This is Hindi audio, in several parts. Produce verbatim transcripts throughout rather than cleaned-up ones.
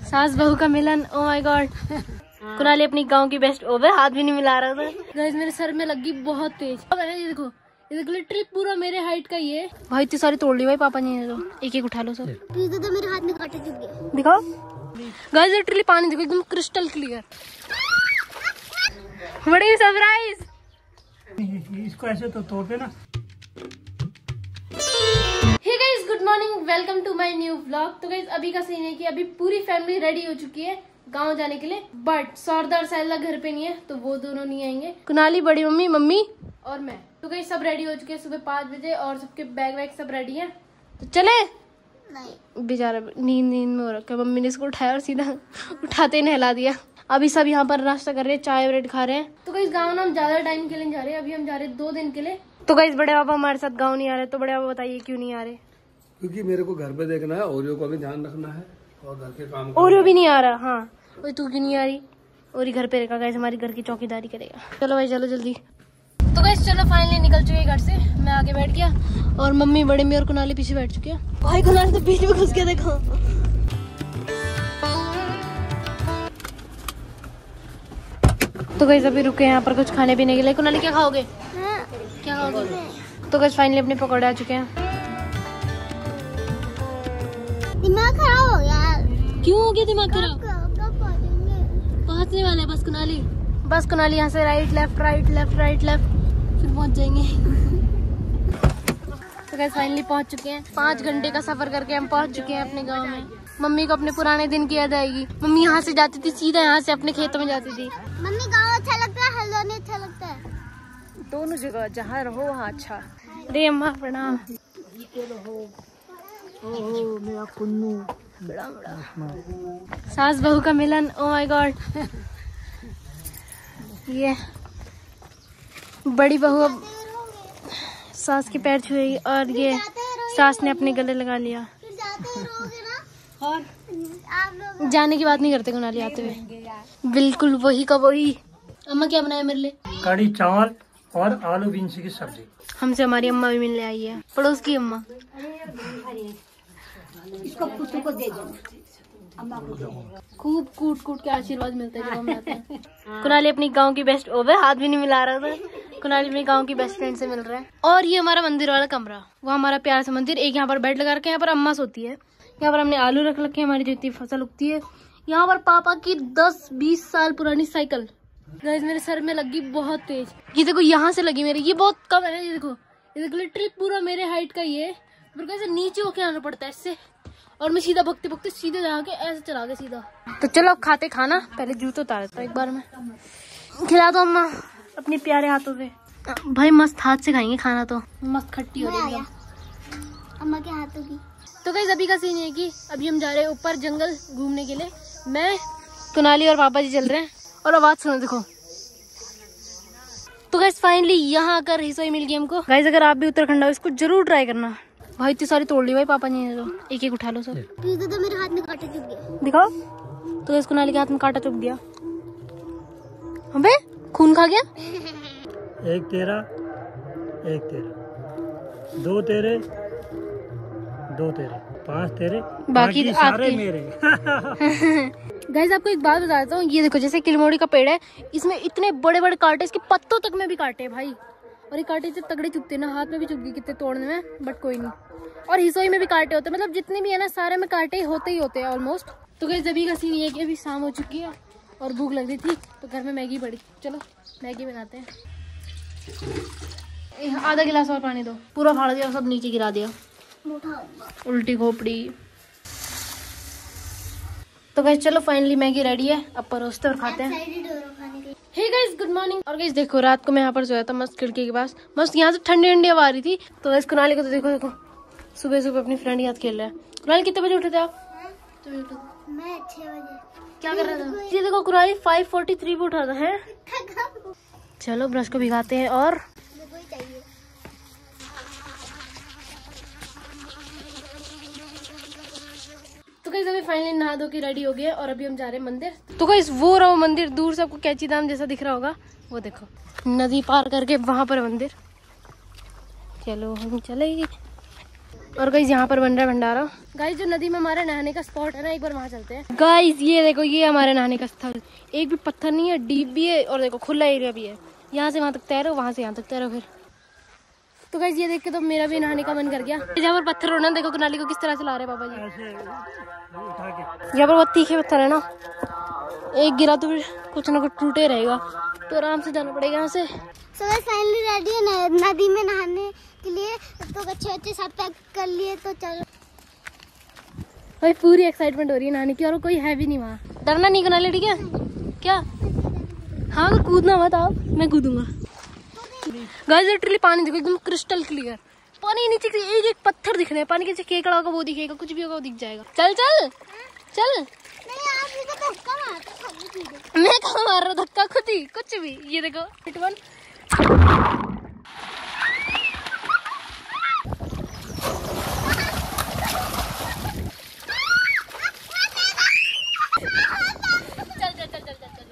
सास बहू का मिलन, ओ माय गॉड। कुनाली अपनी गांव की बेस्ट ओवर, हाथ भी नहीं मिला रहा था। गाइस मेरे सर में लगी बहुत तेज। अब ये देखो, ये देखो लिटरली पूरा मेरे हाइट का ही है भाई। इतनी सारी तोड़ ली भाई पापा ने, तो एक एक उठा लो सब। तो मेरे हाथ में कांटे चुभ गए। दिखाओ गाइस, लिटरली पानी देखो एकदम क्रिस्टल क्लियर। बड़ी सरप्राइज। इसको ऐसे तो तोड़ देना। Hey guys, good morning, welcome to my new vlog. तो गाइस अभी का सीन है कि अभी पूरी फैमिली रेडी हो चुकी है गांव जाने के लिए, बट सौरदा और सैला घर पे नहीं है, तो वो दोनों नहीं आएंगे। कुनाली, बड़ी मम्मी, मम्मी और मैं। तो गाइस सब रेडी हो चुके हैं सुबह पाँच बजे और सबके बैग वैग सब रेडी है, तो चले। नहीं बेचारा नींद नींद में हो रखा है। मम्मी ने इसको उठाया और सीधा उठाते ही नहला दिया। अभी सब यहाँ पर नाश्ता कर रहे हैं, चाय ब्रेड खा रहे हैं। तो गाइस गाँव ना हम ज्यादा टाइम के लिए जा रहे हैं, अभी हम जा रहे हैं दो दिन के लिए। तो गाइस बड़े पापा हमारे साथ गाँव नहीं आ रहे, तो बड़े पापा बताइए क्यों नहीं आ रहे? क्योंकि मेरे को घर पे देखना है, ओरियो को भी ध्यान रखना है और घर के काम। ओरियो भी नहीं आ रहा। हाँ भाई, तू क्यों नहीं आ रही? और घर पे रहेगा गाइस, हमारी घर की चौकीदारी करेगा। चलो भाई चलो जल्दी। तो गाइस चलो फाइनली निकल चुके घर से। मैं आगे बैठ गया और मम्मी, बड़े मम्मी और कुनाली पीछे बैठ चुके हैं। भाई कुनाली तो बीच में घुस गया, देखो। तो गाइस अभी रुके यहाँ पर कुछ खाने पीने के लिए। कुनाली क्या खाओगे? क्या खाओगे? तो गाइस फाइनली अपने पकौड़े आ चुके हैं। दिमाग खराब हो गया। क्यों हो गया दिमाग खराब? पहुंचने वाले बस कुनाली, बस कुनाली यहाँ से right left right left right left, फिर पहुंच जाएंगे। तो गाइस फाइनली पहुंच चुके हैं। पाँच घंटे का सफर करके हम पहुंच चुके हैं अपने गांव में। मम्मी को अपने पुराने दिन की याद आएगी। मम्मी यहाँ से जाती थी सीधा, यहाँ से अपने खेतों में जाती थी। मम्मी गाँव अच्छा लगता है, हल्द्वानी अच्छा लगता है? दोनों जगह जहाँ रहो वहाँ अच्छा। अरे अम्मा प्रणाम। ओहो मेरा कुन्नू, बड़ा बड़ा सास बहू का मिलन, ओ माय गॉड। ये बड़ी बहू अब सास के पैर छुएगी और ये सास ने अपने गले लगा लिया। और जाने की बात नहीं करते कुनाली आते हुए, बिल्कुल वही का वही। अम्मा क्या बनाया मेरे लिए? कड़ी चावल और आलू बीन्स की सब्जी। हमसे हमारी अम्मा भी मिलने आई है, पड़ोस की अम्मा। इसको पुत्तू को दे देना, अम्मा को। खूब कूट कूट के आशीर्वाद मिलता है जब हम आते हैं। कुनाली अपनी गांव की बेस्ट ओवर, हाथ भी नहीं मिला रहा था। कुनाली अपनी गांव की बेस्ट फ्रेंड से मिल रहा है। और ये हमारा मंदिर वाला कमरा, वो हमारा प्यारा सा मंदिर। एक यहाँ पर बेड लगा रखे हैं, यहाँ पर अम्मा सोती है। यहाँ पर हमने आलू रख रखे हैं, हमारी जो इतनी फसल उगती है। यहाँ पर पापा की दस बीस साल पुरानी साइकिल। गाइस मेरे सर में लगी बहुत तेज। ये देखो यहाँ से लगी मेरे, ये बहुत कम है। ये देखो, ये देखो लिटरली पूरा मेरे हाइट का ही है। मेरे को ऐसे नीचे होके आना पड़ता है इससे, और मैं सीधा भगते भगते सीधे जाके ऐसे चला गया सीधा। तो चलो अब खाते खाना, पहले जूते उतार देता हूँ एक बार में। खिला दो अम्मा अपने प्यारे हाथों से। भाई मस्त हाथ से खाएंगे खाना, तो मस्त खट्टी हो रही है अम्मा के हाथों की। तो गाइस अभी का सीन है कि अभी हम जा रहे हैं ऊपर जंगल घूमने के लिए। मैं, कुनाली और पापा जी चल रहे हैं। और आवाज सुनो देखो। तो गाइस फाइनली यहाँ आकर रसोई मिल गई हमको। गाइस अगर आप भी उत्तराखंड आओ, इसको जरूर ट्राई करना। भाई इतनी सारी तोड़ ली भाई पापा ने, तो एक एक उठा लो सब। तो मेरे हाथ में कांटे चुभ गए। दिखाओ। तो गाइस कुनाली के हाथ में कांटा चुभ गया। अबे खून खा गया। एक तेरा, एक तेरा, दो तेरे, दो तेरे, पांच तेरे, बाकी बाकी सारे आपके। मेरे। गाइस आपको एक बात बताता हूँ, ये देखो जैसे किलमोड़ी का पेड़ है, इसमें इतने बड़े बड़े कांटे, इसके पत्तों तक में भी कांटे हैं भाई। और ये कांटे जब तगड़े चुभते हैं ना, हाथ में भी चुभ गई कितने तोड़ने में, बट कोई नहीं। और हिसोई में भी कांटे होते हैं, मतलब जितने भी है ना सारे में कांटे होते ही होते हैं ऑलमोस्ट। तो गाइस अभी का सीन ये है कि अभी शाम हो चुकी है और भूख लग रही थी, तो घर में मैगी पड़ी। चलो मैगी बनाते हैं। आधा गिलास और पानी दो। पूरा फाड़ दिया, सब नीचे गिरा दिया, उल्टी खोपड़ी। तो गाइस चलो फाइनली मैगी रेडी है, अब परोसते और खाते हैं। Hey guys good morning. और गाइस देखो रात को मैं यहाँ पर सोया था मस्त खिड़की के पास, मस्त यहाँ से ठंडी ठंडी हवा आ रही थी। तो गाइस कुनाली को तो देखो देखो सुबह सुबह अपनी फ्रेंड के साथ खेल रहा है। कुनाली कितने बजे उठे थे आप? मैं छह बजे। क्या कर रहा था? ये देखो कुनाली फाइव फोर्टी थ्री पे उठा था है। चलो ब्रश को भिगाते हैं और तो गाइस अभी फाइनली नहा धो के रेडी हो गए और अभी हम जा रहे हैं मंदिर। तो गाइस वो रहा मंदिर, दूर से आपको कैची धाम जैसा दिख रहा होगा, वो देखो नदी पार करके वहां पर मंदिर। चलो हम चलेंगे। और गाइस यहाँ पर बन रहा है भंडारा। गाइस जो नदी में हमारे नहाने का स्पॉट है ना, एक बार वहाँ चलते हैं। गाइस ये देखो, ये हमारे नहाने का स्थल, एक भी पत्थर नहीं है, डीप भी है और देखो खुला एरिया भी है। यहाँ से वहाँ तक तैरो, वहाँ से यहाँ तक तैरो फिर। तो गाइस ये देख के तो मेरा भी नहाने का मन कर गया। जहाँ पर पत्थर होना, देखो कुनाली को किस तरह से ला रहे पापा जी। यहाँ पर बहुत तीखे पत्थर है ना, एक गिरा तो फिर कुछ ना कुछ टूटे रहेगा, तो आराम से जाना पड़ेगा यहाँ से। So guys, finally ready है नदी में नहाने के लिए, तो अच्छे अच्छे सब पैक कर लिए, तो चलो। भाई पूरी एक्साइटमेंट हो रही है नहाने की, और कोई है भी नहीं वहाँ। डरना नहीं कुनाली, ठीक है क्या? हाँ तो कूदना मत आप, मैं कूदूंगा। गाइस लिटरली पानी देखो एकदम क्रिस्टल क्लियर, पानी नीचे एक एक पत्थर दिख रहे हैं, पानी के नीचे केकड़ा होगा वो दिखेगा, कुछ भी होगा वो दिख जाएगा। चल चल चल। नहीं आप भी तो धक्का मारते, मैं कहाँ मार रहा हूँ धक्का, खुद ही कुछ भी। ये देखो हिट वन। चल चल चल चल चल।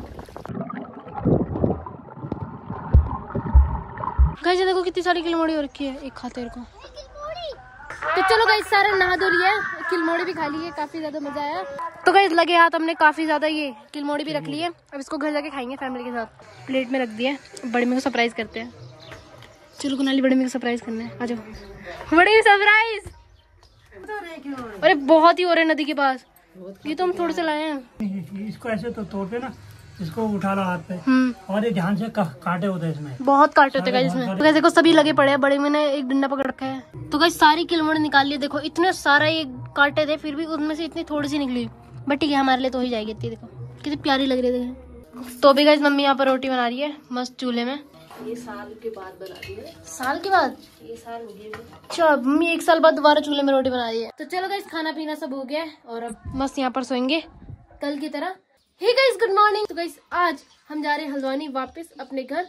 गाइस देखो कितनी सारी किलमोड़ी हो रखी है एक खातिर को। तो चलो गाइस सारे नहा धो लिए, किलमोड़ी भी खा ली है, काफी ज्यादा मजा आया। तो गाइस लगे हाथ हमने काफी ज्यादा ये किलमोड़ी भी रख ली है, अब इसको घर जाके खाएंगे फैमिली के साथ। प्लेट में रख दिया, बड़े में को सरप्राइज करते हैं। चलो कुनाली बड़े में को सरप्राइज करना है, आ जाओ। बड़े सरप्राइज, अरे बहुत ही हो रहे नदी के पास, ये तो हम थोड़े से लाए हैं। इसको ऐसे तो तोड़ते ना, इसको उठा लो हाथ पे, हम्म और ये ध्यान से कांटे होते हैं इसमें, बहुत कांटे होते हैं इसमें। तो गाइस देखो सभी लगे पड़े हैं, बड़े में ने एक डंडा पकड़ रखा है। तो गाइस सारी किलमोड़ी निकाल लिए, देखो इतने सारा ये कांटे थे, फिर भी उनमें से इतनी थोड़ी सी निकली, बट ठीक है हमारे लिए तो ही जाएगी इतनी। देखो कितनी प्यारी लग रही है। तो भी गाइस मम्मी यहाँ पर रोटी बना रही है मस्त चूल्हे में। ये साल के बाद बना रही है, साल के बाद ये साल हो गया। अच्छा मम्मी एक साल बाद दोबारा चूल्हे में रोटी बना रही है। तो चलो गाइस खाना पीना सब हो गया है और अब मस्त यहाँ पर सोएंगे कल की तरह। Hey guys good morning. तो गाइस आज हम जा रहे हैं हल्द्वानी वापस अपने घर।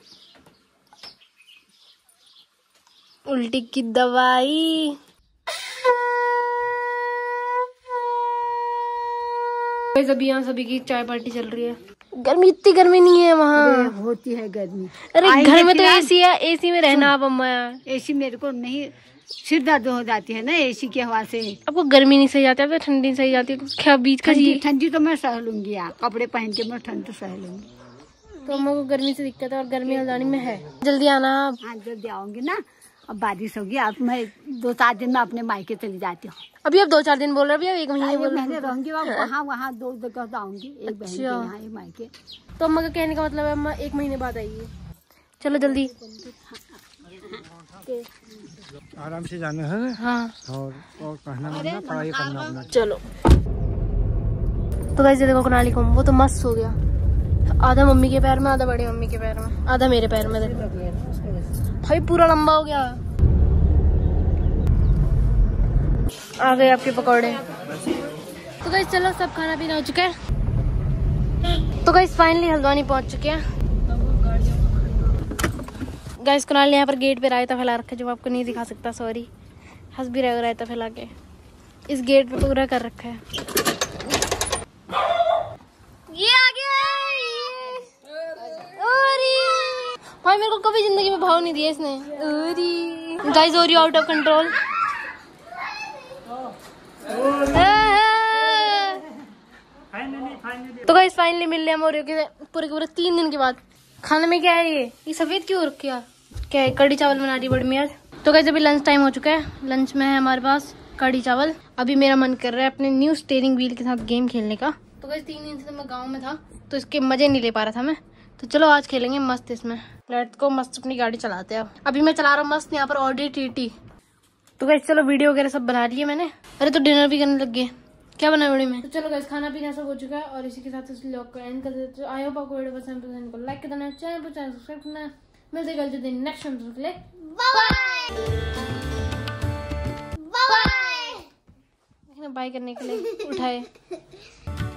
उल्टी की दवाई। गाइस अभी यहाँ सभी की चाय पार्टी चल रही है। गर्मी इतनी गर्मी नहीं है वहाँ, होती है गर्मी। अरे घर में तो एसी है, एसी में रहना आप अम्मा। एसी मेरे को नहीं, सिर दर्द हो जाती है ना एसी की हवा से। आपको गर्मी नहीं सही जाती है, ठंडी सही जाती है, क्या बीच का जी। ठंडी तो मैं सह लूंगी, यार कपड़े पहन के मैं ठंड तो सह लूंगी। तो अम्मा को गर्मी से दिक्कत है और गर्मी हल्द्वानी में है। जल्दी आना आप। हाँ जल्दी आऊंगी ना, अब बारिश होगी, अब मैं दो चार दिन में अपने मायके चली जाती हूँ। अभी आप दो चार दिन बोल रहे हैं, अभी एक महीने बोल रहे महीने रहूंगी वहाँ, वहाँ दो जगह आऊंगी, एक बहन के यहाँ एक मायके। तो अम्मा का कहने का मतलब है अम्मा एक महीने बाद आइए। चलो जल्दी आराम से जाना है। हाँ और और कहना मतलब पढ़ाई करना अपना। चलो। तो गाइस देखो कुनाली को, वो तो मस्त हो गया, आधा मम्मी के पैर में, आधा बड़ी मम्मी के पैर में, आधा मेरे पैर में। देखो भाई पूरा लंबा हो गया। आ गए आपके पकौड़े। तो गाइस चलो सब खाना पीना हो चुका है। तो गाइस फाइनली हल्द्वानी पहुंच चुके हैं। गाइस कुनाल यहाँ पर गेट पे रायता फैला रखा है, जो आपको नहीं दिखा सकता, सॉरी। हंस भी रहेगा रायता फैला के, इस गेट पे पूरा कर रखा है। ये आ गया भाई, मेरे को कभी जिंदगी में भाव नहीं दिया इसने। Orry guys, Orry out of control. तो गाइस फाइनली मिल लिया हम ओरियो के पूरे पूरे तीन दिन के बाद। खाने में क्या है ये ये सफेद क्यों रखा, क्या है? कड़ी चावल बना रही बड़ी मियाँ। तो गाइस अभी लंच टाइम हो चुका है, लंच में है हमारे पास कड़ी चावल। अभी मेरा मन कर रहा है अपने न्यू स्टीयरिंग व्हील के साथ गेम खेलने का। तो गाइस तीन दिन से मैं गाँव में था तो इसके मजे नहीं ले पा रहा था मैं, तो चलो आज खेलेंगे मस्त इसमें। लेट्स गो, मस्त अपनी गाड़ी चलाते हैं। अभी मैं चला रहा हूँ मस्त यहाँ पर ऑडी टी टी। तो गाइस चलो वीडियो वगैरह सब बना लिया मैंने। अरे तो डिनर भी करने लग गए, क्या बना वीडियो में। तो चलो गाइस खाना पीना सब हो चुका है और इसी के साथ इस व्लॉग को एंड कर देते हैं। आई होप आपको वीडियो पसंद पसंद को लाइक कर देना, चैनल पर चैनल सब्सक्राइब करना। मिलते हैं कल दिन नेक्स्ट वीडियो के लिए। Bye bye. बाय करने के लिए उठाए।